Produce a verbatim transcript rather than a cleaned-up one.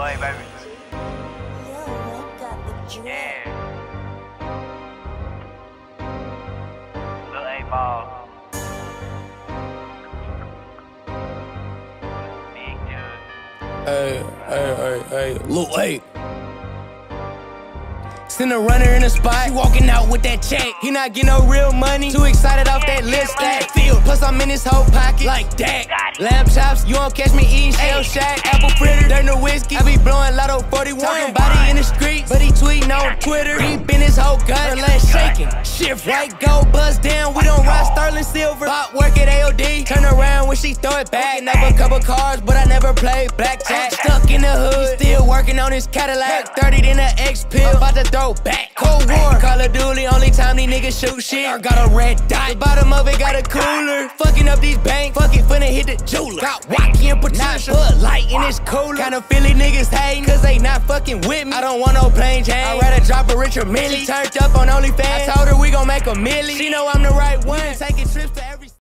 A, baby. Yeah. Lil A ball. Big dude. Hey, hey, hey, hey, Lil A. Send a runner in the spot, he walking out with that check. He not getting no real money, too excited off that lip stack. Field, plus I'm in his whole pocket, like that. Lamb chops, you won't catch me eating Shell Shack. Apple fritter, dirt no whiskey, I be blowing Lotto forty-one. Talking body in the streets, but he tweeting on Twitter. Deep in his whole gut, her legs shaking. Shift right, go, buzz down, we don't ride Sterling Silver. Pop work at A O D, turn around when she throw it back. Never a couple cars, but I never played blackjack. Stuck in the hood, still working on his Cadillac. thirty in the X-Pill, about to throw back. Cold War, Call of Duty, only time these niggas shoot shit. I got a red dot, the bottom of it got a cooler. Fucking up these banks, fuck it, finna hit the jeweler. Got Wacky and Patricia, Bud Light in this cooler. Kinda Philly niggas hating, cause they not fucking with me. I don't want no plain Jane, I'd rather drop a Richard Millie. She turned up on OnlyFans, I told her we gon' make a milli. She know I'm the right one, taking trips to every